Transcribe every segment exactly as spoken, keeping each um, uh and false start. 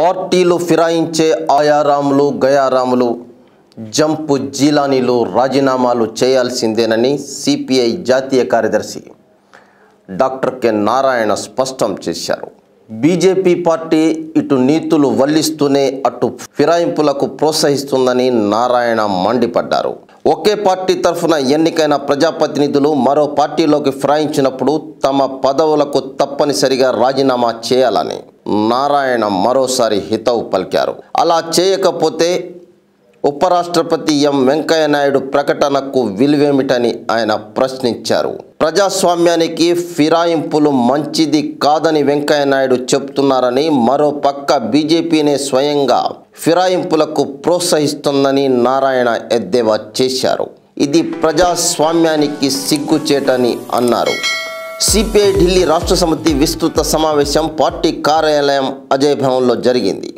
పార్టీలు ఫిరాయించే ఆయారాములు గయారాములు జంపు జీలానీలు రాజీనామాలు చేయాల్సిందేనని సిపిఐ జాతీయ కార్యదర్శి డాక్టర్ కె నారాయణ స్పష్టం చేశారు. బీజేపీ పార్టీ ఇటు నీతులు వల్లిస్తూనే అటు ఫిరాయింపులకు ప్రోత్సహిస్తుందని నారాయణ మండిపడ్డారు. ఒకే పార్టీ తరఫున ఎన్నికైన ప్రజాప్రతినిధులు మరో పార్టీలోకి ఫిరాయించినప్పుడు తమ పదవులకు తప్పనిసరిగా రాజీనామా చేయాలని నారాయణ మరోసారి హితవు పలికారు. అలా చేయకపోతే ఉపరాష్ట్రపతి ఎం వెంకయ్య నాయుడు ప్రకటనకు విలువేమిటని ఆయన ప్రశ్నించారు. ప్రజాస్వామ్యానికి ఫిరాయింపులు మంచిది కాదని వెంకయ్య నాయుడు చెప్తున్నారని, మరో పక్క బీజేపీనే స్వయంగా ఫిరాయింపులకు ప్రోత్సహిస్తుందని నారాయణ ఎద్దేవా చేశారు. ఇది ప్రజాస్వామ్యానికి సిగ్గుచేటని అన్నారు. సిపిఐ ఢిల్లీ రాష్ట్ర సమితి విస్తృత సమావేశం పార్టీ కార్యాలయం అజయ్ భవన్లో జరిగింది.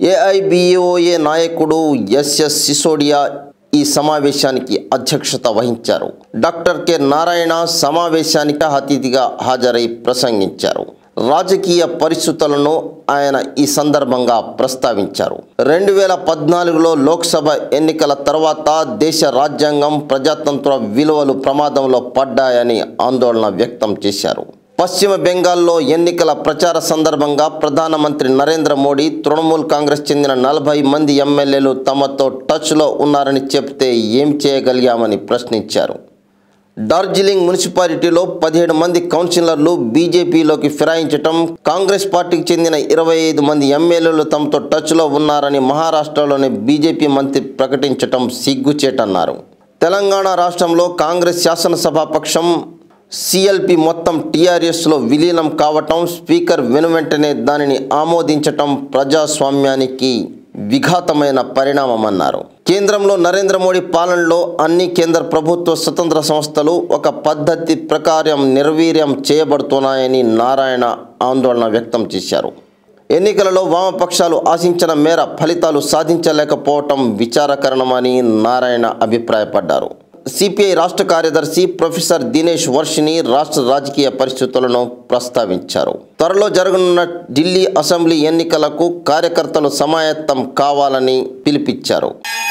ఏఐబిఓఏ నాయకుడు ఎస్ఎస్ సిసోడియా ఈ సమావేశానికి అధ్యక్షత వహించారు. డాక్టర్ కె నారాయణ సమావేశానికి అతిథిగా హాజరై ప్రసంగించారు. రాజకీయ పరిస్థితులను ఆయన ఈ సందర్భంగా ప్రస్తావించారు. రెండు వేల పద్నాలుగులో లోక్సభ ఎన్నికల తర్వాత దేశ రాజ్యాంగం, ప్రజాతంత్ర విలువలు ప్రమాదంలో పడ్డాయని ఆందోళన వ్యక్తం చేశారు. పశ్చిమ బెంగాల్లో ఎన్నికల ప్రచార సందర్భంగా ప్రధానమంత్రి నరేంద్ర మోడీ తృణమూల్ కాంగ్రెస్ చెందిన నలభై మంది ఎమ్మెల్యేలు తమతో టచ్లో ఉన్నారని చెప్తే ఏం చేయగలిగామని ప్రశ్నించారు. డార్జిలింగ్ మున్సిపాలిటీలో పదిహేడు మంది కౌన్సిలర్లు బీజేపీలోకి ఫిరాయించటం, కాంగ్రెస్ పార్టీకి చెందిన ఇరవై ఐదు మంది ఎమ్మెల్యేలు తమతో టచ్లో ఉన్నారని మహారాష్ట్రలోని బీజేపీ మంత్రి ప్రకటించటం సిగ్గుచేటన్నారు. తెలంగాణ రాష్ట్రంలో కాంగ్రెస్ శాసనసభాపక్షం సిఎల్పి మొత్తం టీఆర్ఎస్లో విలీనం కావటం, స్పీకర్ వెనువెంటనే దానిని ఆమోదించటం ప్రజాస్వామ్యానికి విఘాతమైన పరిణామమన్నారు. కేంద్రంలో నరేంద్ర మోడీ పాలనలో అన్ని కేంద్ర ప్రభుత్వ స్వతంత్ర సంస్థలు ఒక పద్ధతి ప్రకారం నిర్వీర్యం చేయబడుతున్నాయని నారాయణ ఆందోళన వ్యక్తం చేశారు. ఎన్నికలలో వామపక్షాలు ఆశించిన మేర ఫలితాలు సాధించలేకపోవటం విచారకరణమని నారాయణ అభిప్రాయపడ్డారు. సిపిఐ రాష్ట్ర కార్యదర్శి ప్రొఫెసర్ దినేష్ వర్షిని రాష్ట్ర రాజకీయ పరిస్థితులను ప్రస్తావించారు. త్వరలో జరగనున్న ఢిల్లీ అసెంబ్లీ ఎన్నికలకు కార్యకర్తలు సమాయత్తం కావాలని పిలుపిచ్చారు.